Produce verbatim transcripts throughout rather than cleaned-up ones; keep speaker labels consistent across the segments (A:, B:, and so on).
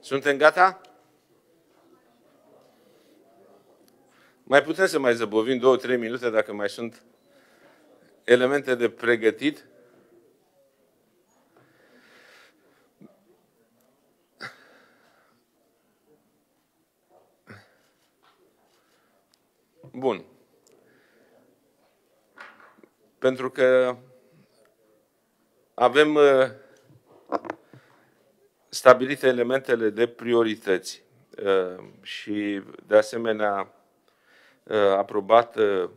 A: Suntem gata? Mai putem să mai zăbovim două, trei minute dacă mai sunt elemente de pregătit? Bun. Pentru că avem stabilite elementele de priorități și, de asemenea, aprobat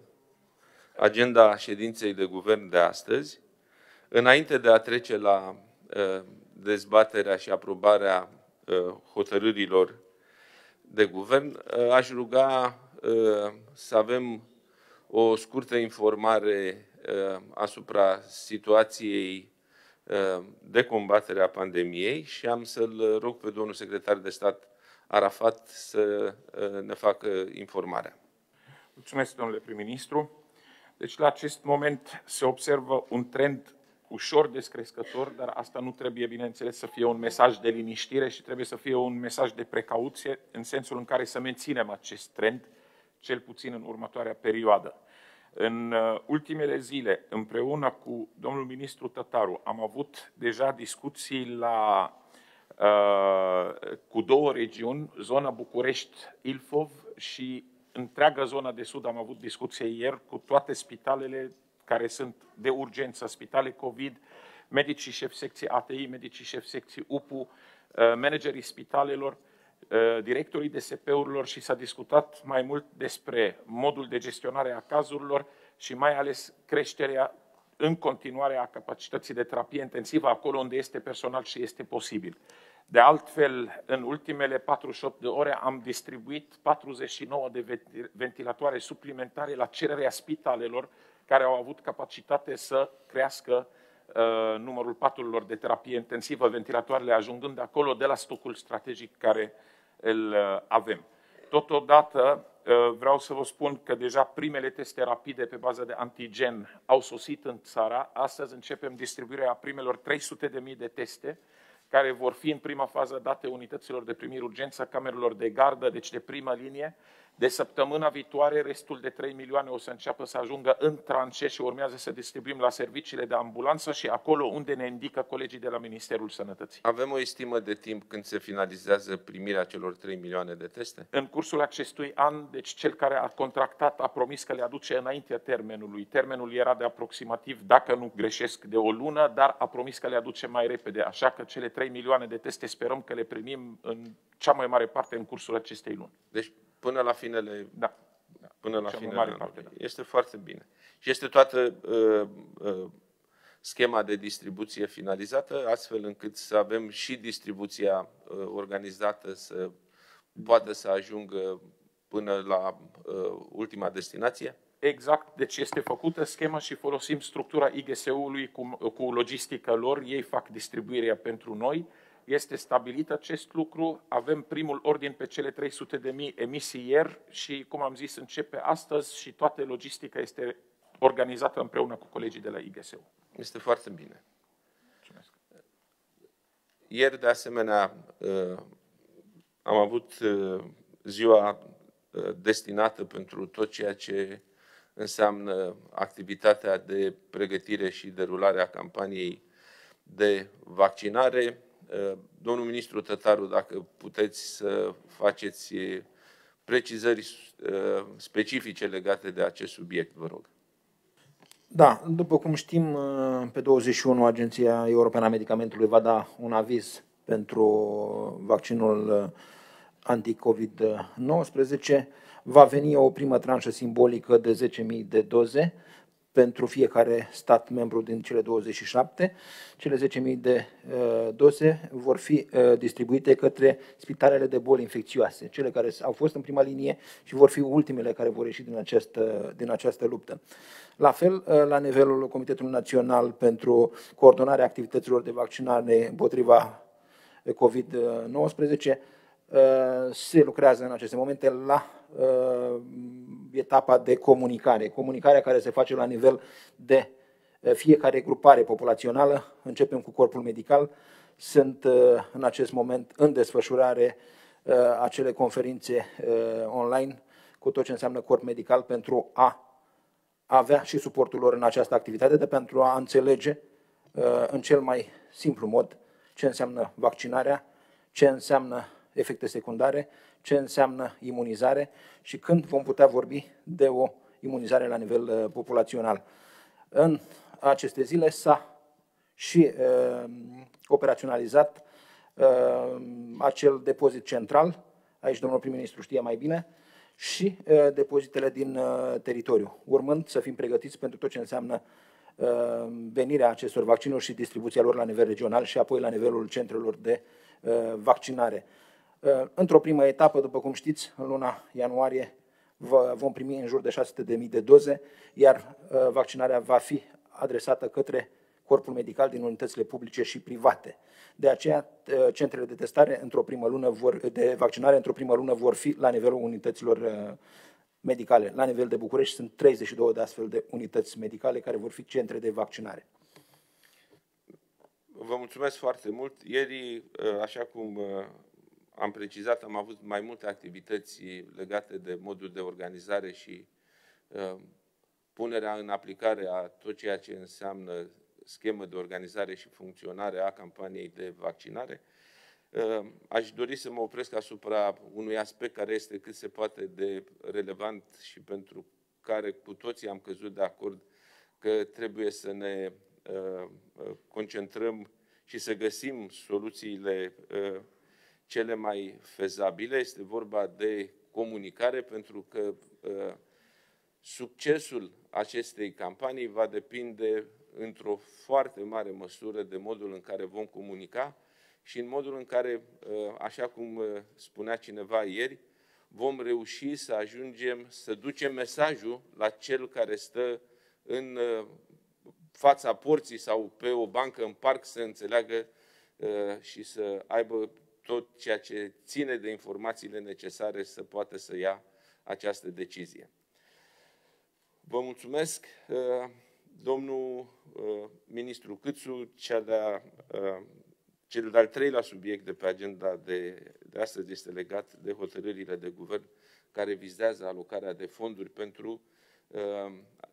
A: agenda ședinței de guvern de astăzi, înainte de a trece la dezbaterea și aprobarea hotărârilor de guvern, aș ruga să avem o scurtă informare asupra situației de combatere a pandemiei și am să-l rog pe domnul secretar de stat Arafat să ne facă informarea.
B: Mulțumesc, domnule prim-ministru. Deci, la acest moment se observă un trend ușor descrescător, dar asta nu trebuie, bineînțeles, să fie un mesaj de liniștire și trebuie să fie un mesaj de precauție, în sensul în care să menținem acest trend, cel puțin în următoarea perioadă. În ultimele zile, împreună cu domnul ministru Tătaru, am avut deja discuții la, uh, cu două regiuni, zona București-Ilfov și întreaga zona de sud. Am avut discuție ieri cu toate spitalele care sunt de urgență, spitale COVID, medicii șef secție A T I, medicii șef secție U P U, managerii spitalelor, directorii D S P-urilor și s-a discutat mai mult despre modul de gestionare a cazurilor și mai ales creșterea în continuare a capacității de terapie intensivă acolo unde este personal și este posibil. De altfel, în ultimele patruzeci și opt de ore am distribuit patruzeci și nouă de ventilatoare suplimentare la cererea spitalelor care au avut capacitate să crească uh, numărul paturilor de terapie intensivă, ventilatoarele ajungând acolo de la stocul strategic care îl uh, avem. Totodată uh, vreau să vă spun că deja primele teste rapide pe bază de antigen au sosit în țara. Astăzi începem distribuirea primelor trei sute de mii de teste, care vor fi în prima fază date unităților de primire urgență, camerelor de gardă, deci de primă linie. De săptămâna viitoare, restul de trei milioane o să înceapă să ajungă în tranșe și urmează să distribuim la serviciile de ambulanță și acolo unde ne indică colegii de la Ministerul Sănătății.
A: Avem o estimă de timp când se finalizează primirea celor trei milioane de teste?
B: În cursul acestui an, deci cel care a contractat a promis că le aduce înaintea termenului. Termenul era de aproximativ, dacă nu greșesc, de o lună, dar a promis că le aduce mai repede. Așa că cele trei milioane de teste sperăm că le primim în cea mai mare parte în cursul acestei luni.
A: Deci până la finele,
B: da.
A: Până la
B: cea
A: finele
B: mare parte, da.
A: Este foarte bine. Și este toată uh, uh, schema de distribuție finalizată, astfel încât să avem și distribuția uh, organizată să poată să ajungă până la uh, ultima destinație?
B: Exact, deci este făcută schema și folosim structura I G S U-ului cu, cu logistica lor, ei fac distribuirea pentru noi. Este stabilit acest lucru, avem primul ordin pe cele trei sute de mii emisii ieri și, cum am zis, începe astăzi și toată logistica este organizată împreună cu colegii de la I G S U.
A: Este foarte bine.
B: Mulțumesc.
A: Ieri, de asemenea, am avut ziua destinată pentru tot ceea ce înseamnă activitatea de pregătire și derulare a campaniei de vaccinare. Domnul ministru Tătaru, dacă puteți să faceți precizări specifice legate de acest subiect, vă rog.
C: Da, după cum știm, pe douăzeci și unu Agenția Europeană a Medicamentului va da un aviz pentru vaccinul anti-COVID nouăsprezece. Va veni o primă tranșă simbolică de zece mii de doze pentru fiecare stat membru din cele douăzeci și șapte. Cele zece mii de uh, doze vor fi uh, distribuite către spitalele de boli infecțioase, cele care au fost în prima linie și vor fi ultimele care vor ieși din această, din această luptă. La fel, uh, la nivelul Comitetului Național pentru coordonarea activităților de vaccinare împotriva COVID nouăsprezece, uh, se lucrează în aceste momente la uh, etapa de comunicare. Comunicarea care se face la nivel de fiecare grupare populațională. Începem cu corpul medical, Sunt în acest moment în desfășurare acele conferințe online cu tot ce înseamnă corp medical pentru a avea și suportul lor în această activitate, de pentru a înțelege în cel mai simplu mod ce înseamnă vaccinarea, ce înseamnă efecte secundare, ce înseamnă imunizare și când vom putea vorbi de o imunizare la nivel populațional. În aceste zile s-a și uh, operaționalizat uh, acel depozit central, aici domnul prim-ministru știe mai bine, și uh, depozitele din uh, teritoriu, urmând să fim pregătiți pentru tot ce înseamnă uh, venirea acestor vaccinuri și distribuția lor la nivel regional și apoi la nivelul centrelor de uh, vaccinare. Uh, într-o primă etapă, după cum știți, în luna ianuarie vom primi în jur de șase sute de mii de doze, iar uh, vaccinarea va fi adresată către corpul medical din unitățile publice și private. De aceea, centrele de testare într-o primă lună vor, de vaccinare într-o primă lună vor fi la nivelul unităților medicale. La nivel de București sunt treizeci și două de astfel de unități medicale care vor fi centre de vaccinare.
A: Vă mulțumesc foarte mult. Ieri, așa cum am precizat, am avut mai multe activități legate de modul de organizare și punerea în aplicare a tot ceea ce înseamnă schemă de organizare și funcționare a campaniei de vaccinare. Aș dori să mă opresc asupra unui aspect care este cât se poate de relevant și pentru care cu toții am căzut de acord că trebuie să ne concentrăm și să găsim soluțiile cele mai fezabile. Este vorba de comunicare, pentru că succesul acestei campanii va depinde într-o foarte mare măsură de modul în care vom comunica și în modul în care, așa cum spunea cineva ieri, vom reuși să ajungem să ducem mesajul la cel care stă în fața porții sau pe o bancă în parc să înțeleagă și să aibă tot ceea ce ține de informațiile necesare să poată să ia această decizie. Vă mulțumesc. Domnul ministru Câțu, cea de-a, cel de-al treilea subiect de pe agenda de, de astăzi este legat de hotărârile de guvern care vizează alocarea de fonduri pentru uh,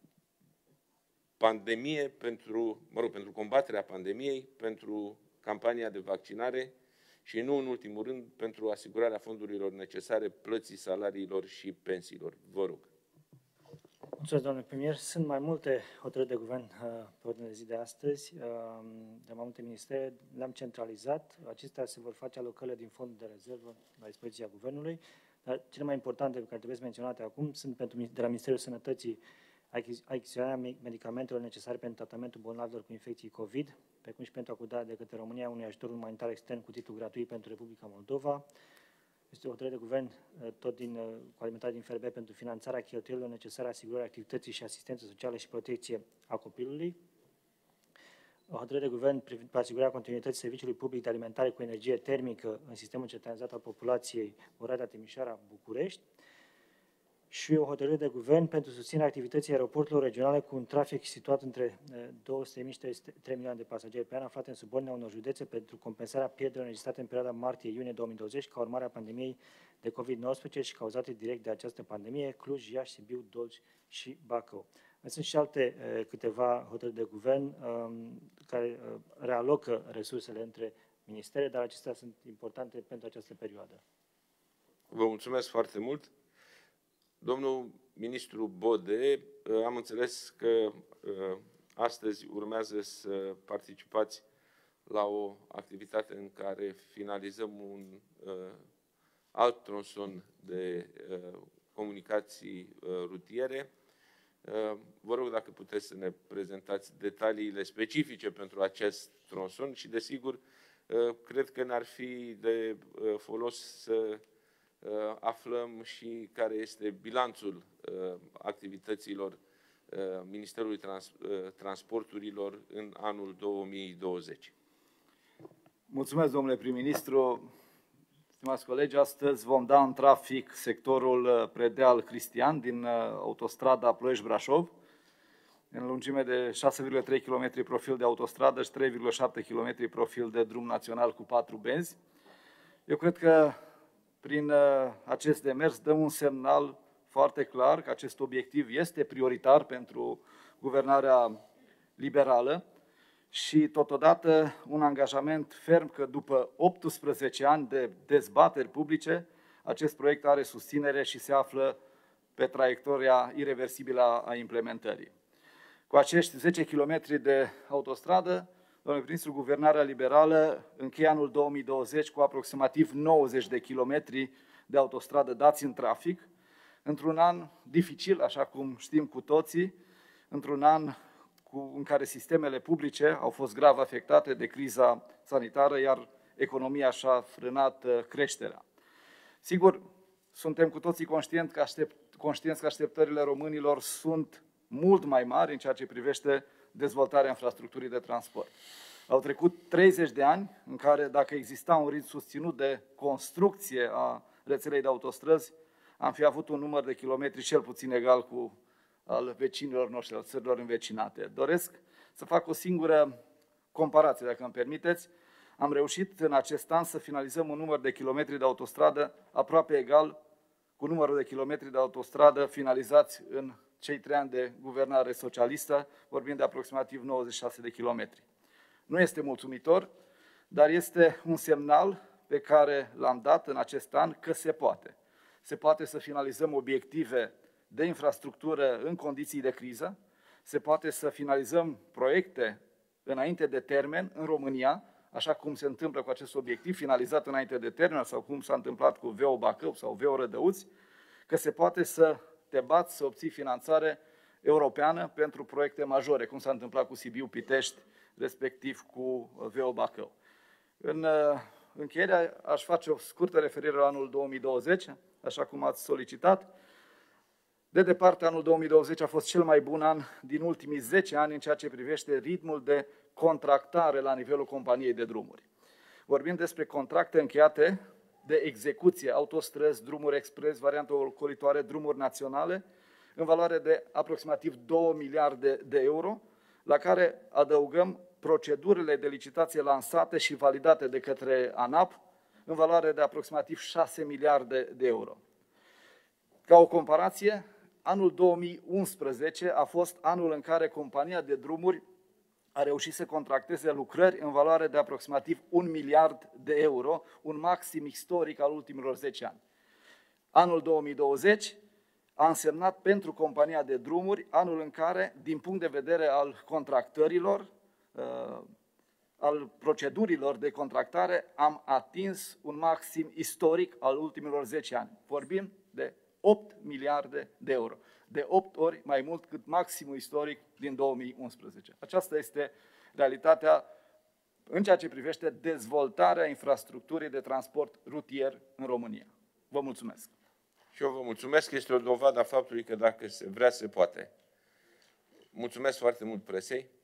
A: pandemie, pentru, mă rog, pentru combaterea pandemiei, pentru campania de vaccinare și, nu în ultimul rând, pentru asigurarea fondurilor necesare plății salariilor și pensiilor. Vă rog.
D: Mulțumesc, domnule premier. Sunt mai multe hotărâri de guvern uh, pe ordine de zi de astăzi, uh, de mai multe ministere. Le-am centralizat. Acestea se vor face alocările din fondul de rezervă la dispoziția guvernului. Dar cele mai importante care trebuie menționate acum sunt pentru, de la Ministerul Sănătății achiziționarea medicamentelor necesare pentru tratamentul bolnavilor cu infecții COVID, precum și pentru acordarea de către România unui ajutor umanitar extern cu titlu gratuit pentru Republica Moldova. Este o hotărâre de guvern, tot din, cu alimentare din F R B, pentru finanțarea cheltuielilor necesare asigurării activității și asistență socială și protecție a copilului. O hotărâre de guvern privind asigurarea continuității serviciului public de alimentare cu energie termică în sistemul centralizat al populației Oradea, Timișoara, București. Și o hotărâre de guvern pentru susținerea activității aeroporturilor regionale cu un trafic situat între două sute de mii și trei milioane de pasageri pe an, aflate în subordinea unor județe, pentru compensarea pierderilor înregistrate în perioada martie-iunie două mii douăzeci ca urmare a pandemiei de COVID nouăsprezece și cauzate direct de această pandemie: Cluj, Iași, Sibiu, Dolj și Bacău. Mai sunt și alte câteva hotărâri de guvern care realocă resursele între ministere, dar acestea sunt importante pentru această perioadă.
A: Vă mulțumesc foarte mult. Domnul ministru Bode, am înțeles că astăzi urmează să participați la o activitate în care finalizăm un alt tronson de comunicații rutiere. Vă rog dacă puteți să ne prezentați detaliile specifice pentru acest tronson și, desigur, cred că ne-ar fi de folos să aflăm și care este bilanțul activităților Ministerului Trans Transporturilor în anul două mii douăzeci.
E: Mulțumesc, domnule prim-ministru. Stimați colegi, astăzi vom da în trafic sectorul Predeal-Cristian din autostrada Ploiești-Brașov. în lungime de șase virgulă trei kilometri profil de autostradă și trei virgulă șapte kilometri profil de drum național cu patru benzi. Eu cred că prin acest demers dăm un semnal foarte clar că acest obiectiv este prioritar pentru guvernarea liberală și totodată un angajament ferm că după optsprezece ani de dezbateri publice, acest proiect are susținere și se află pe traiectoria ireversibilă a implementării. Cu acești zece kilometri de autostradă, domnule ministru, guvernarea liberală încheie anul două mii douăzeci cu aproximativ nouăzeci de kilometri de autostradă dați în trafic, într-un an dificil, așa cum știm cu toții, într-un an cu, în care sistemele publice au fost grav afectate de criza sanitară, iar economia și-a frânat creșterea. Sigur, suntem cu toții conștienți că, aștept, conștienți că așteptările românilor sunt mult mai mari în ceea ce privește dezvoltarea infrastructurii de transport. Au trecut treizeci de ani în care, dacă exista un ritm susținut de construcție a rețelei de autostrăzi, am fi avut un număr de kilometri cel puțin egal cu al vecinilor noștri, al țărilor învecinate. Doresc să fac o singură comparație, dacă îmi permiteți. Am reușit în acest an să finalizăm un număr de kilometri de autostradă aproape egal cu numărul de kilometri de autostradă finalizați în cei trei ani de guvernare socialistă, vorbim de aproximativ nouăzeci și șase de kilometri. Nu este mulțumitor, dar este un semnal pe care l-am dat în acest an că se poate. Se poate să finalizăm obiective de infrastructură în condiții de criză, se poate să finalizăm proiecte înainte de termen în România, așa cum se întâmplă cu acest obiectiv finalizat înainte de termen sau cum s-a întâmplat cu V O Bacău sau V O Rădăuți, că se poate să te bați să obții finanțare europeană pentru proiecte majore, cum s-a întâmplat cu Sibiu Pitești, respectiv cu V O Bacău. În încheiere aș face o scurtă referire la anul două mii douăzeci, așa cum ați solicitat. De departe, anul două mii douăzeci a fost cel mai bun an din ultimii zece ani în ceea ce privește ritmul de contractare la nivelul companiei de drumuri. Vorbim despre contracte încheiate de execuție, autostrăzi, drumuri expres, variante ocolitoare, drumuri naționale, în valoare de aproximativ două miliarde de euro, la care adăugăm procedurile de licitație lansate și validate de către ANAP, în valoare de aproximativ șase miliarde de euro. Ca o comparație, anul două mii unsprezece a fost anul în care compania de drumuri a reușit să contracteze lucrări în valoare de aproximativ un miliard de euro, un maxim istoric al ultimilor zece ani. Anul două mii douăzeci a însemnat pentru compania de drumuri anul în care, din punct de vedere al contractărilor, al procedurilor de contractare, am atins un maxim istoric al ultimilor zece ani. Vorbim de opt miliarde de euro, de opt ori mai mult cât maximul istoric din două mii unsprezece. Aceasta este realitatea în ceea ce privește dezvoltarea infrastructurii de transport rutier în România. Vă mulțumesc!
A: Și eu vă mulțumesc, este o dovadă a faptului că dacă se vrea, se poate. Mulțumesc foarte mult presei.